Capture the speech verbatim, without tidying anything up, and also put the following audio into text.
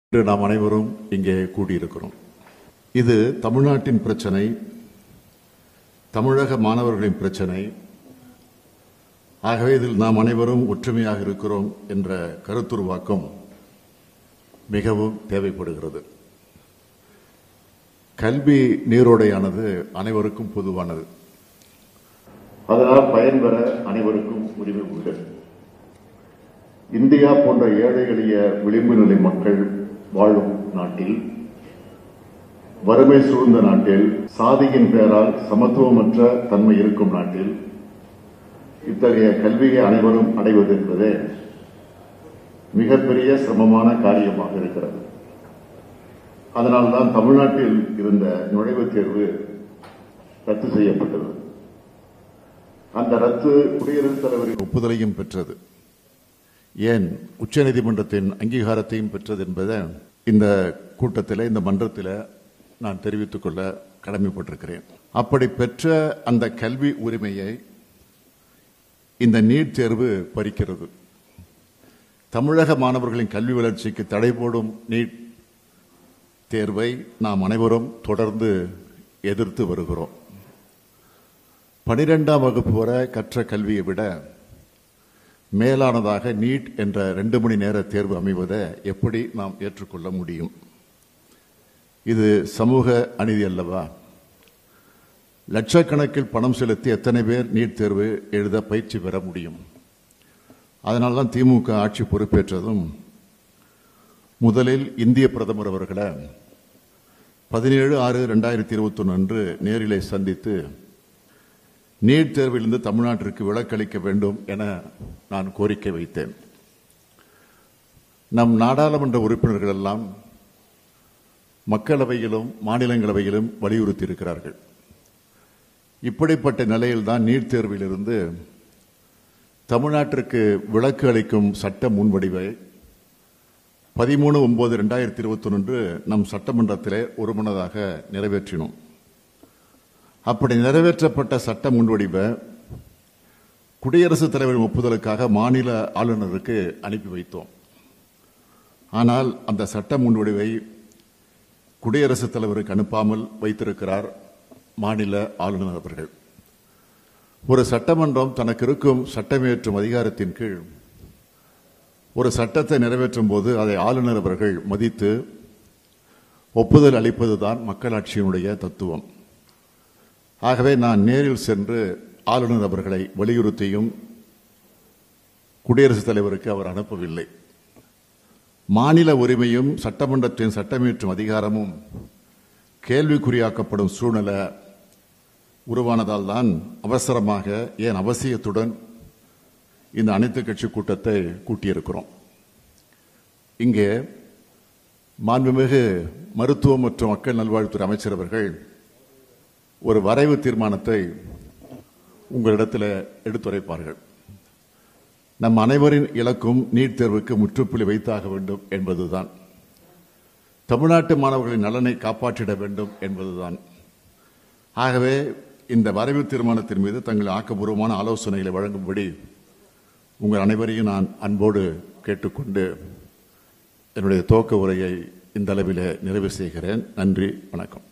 இன்று நாம் அனைவரும் இங்கே கூடியிருக்கிறோம். இது தமிழ்நாட்டின் பிரச்சனை, தமிழக மாணவர்களின் பிரச்சனை. ஆகவே இதில் நாம் அனைவரும் ஒற்றுமையாக இருக்கிறோம் என்ற கருத்துருவாக்கம் மிகவும் தேவைப்படுகிறது. கல்வி நீரோடையானது அனைவருக்கும் பொதுவானது. அதனால் பயன்பெற அனைவருக்கும் உரிமை உண்டு. இந்தியா போன்ற ஏழை எளிய விளிம்பு நிலை மக்கள் வாழும் நாட்டில், வறுமை சூழ்ந்த நாட்டில், சாதியின் பெயரால் சமத்துவமற்ற தன்மை இருக்கும் நாட்டில் இத்தகைய கல்வியை அனைவரும் அடைவது என்பதே மிகப்பெரிய சிரமமான காரியமாக இருக்கிறது. அதனால்தான் தமிழ்நாட்டில் இருந்த நுழைவுத் தேர்வு ரத்து செய்யப்பட்டது. அந்த ரத்து குடியரசுத் தலைவரின் ஒப்புதலையும் பெற்றது, ஏன் உச்சநீதிமன்றத்தின் அங்கீகாரத்தையும் பெற்றது என்பதை இந்த கூட்டத்தில், இந்த மன்றத்தில் நான் தெரிவித்துக் கொள்ள கடமைப்பட்டிருக்கிறேன். அப்படி பெற்ற அந்த கல்வி உரிமையை இந்த நீட் தேர்வு பறிக்கிறது. தமிழக மாணவர்களின் கல்வி வளர்ச்சிக்கு தடை போடும் நீட் தேர்வை நாம் அனைவரும் தொடர்ந்து எதிர்த்து வருகிறோம். பனிரெண்டாம் வகுப்பு வரை கற்ற கல்வியை விட மேலானதாக நீட் என்ற ரெண்டு மணி நேர தேர்வு அமைவதை எப்படி நாம் ஏற்றுக்கொள்ள முடியும்? இது சமூக அநீதி அல்லவா? லட்சக்கணக்கில் பணம் செலுத்தி எத்தனை பேர் நீட் தேர்வு எழுத பயிற்சி பெற முடியும்? அதனால்தான் திமுக ஆட்சி பொறுப்பேற்றதும் முதலில் இந்திய பிரதமர் அவர்களை பதினேழு ஆறு ரெண்டாயிரத்தி இருபத்தி ஒன்று அன்று நேரிலே சந்தித்து நீட் தேர்விலிருந்து தமிழ்நாட்டிற்கு விலக்களிக்க வேண்டும் என நான் கோரிக்கை வைத்தேன். நம் நாடாளுமன்ற உறுப்பினர்கள் எல்லாம் மக்களவையிலும் மாநிலங்களவையிலும் வலியுறுத்தி இருக்கிறார்கள். இப்படிப்பட்ட நிலையில்தான் நீட் தேர்விலிருந்து தமிழ்நாட்டிற்கு விலக்கு அளிக்கும் சட்ட முன்வடிவை பதிமூணு ஒன்பது ரெண்டாயிரத்தி இருபத்தி ஒன்று நம் சட்டமன்றத்திலே ஒருமனதாக நிறைவேற்றினோம். அப்படி நிறைவேற்றப்பட்ட சட்ட முன்வடிவை குடியரசுத் தலைவரின் ஒப்புதலுக்காக மாநில ஆளுநருக்கு அனுப்பி வைத்தோம். ஆனால் அந்த சட்ட முன்வடிவை குடியரசுத் தலைவருக்கு அனுப்பாமல் வைத்திருக்கிறார் மாநில ஆளுநர் அவர்கள். ஒரு சட்டமன்றம் தனக்கு இருக்கும் சட்டமியற்றும் அதிகாரத்தின் கீழ் ஒரு சட்டத்தை நிறைவேற்றும் போது அதை ஆளுநர் அவர்கள் மதித்து ஒப்புதல் அளிப்பதுதான் மக்களாட்சியினுடைய தத்துவம். ஆகவே நான் நேரில் சென்று ஆளுநர் அவர்களை வலியுறுத்தியும் குடியரசுத் தலைவருக்கு அவர் அனுப்பவில்லை. மாநில உரிமையும் சட்டமன்றத்தின் சட்டமியற்றும் அதிகாரமும் கேள்விக்குறியாக்கப்படும் சூழ்நிலை உருவானதால் தான் அவசரமாக, ஏன் அவசியத்துடன் இந்த அனைத்து கட்சி கூட்டத்தை கூட்டியிருக்கிறோம். இங்கே மாண்புமிகு மருத்துவம் மற்றும் மக்கள் நல்வாழ்வுத்துறை அமைச்சர் அவர்கள் ஒரு வரைவு தீர்மானத்தை உங்களிடத்தில் எடுத்துரைப்பார்கள். நம் அனைவரின் இலக்கும் நீட் தேர்வுக்கு முற்றுப்புள்ளி வைத்தாக வேண்டும் என்பதுதான். தமிழ்நாட்டு மாணவர்களின் நலனை காப்பாற்றிட வேண்டும் என்பதுதான். ஆகவே இந்த வரைவு தீர்மானத்தின் மீது தங்கள் ஆக்கப்பூர்வமான ஆலோசனைகளை வழங்கும்படி உங்கள் அனைவரையும் நான் அன்போடு கேட்டுக்கொண்டு என்னுடைய துவக்க உரையை இந்த அளவில் நிறைவு செய்கிறேன். நன்றி, வணக்கம்.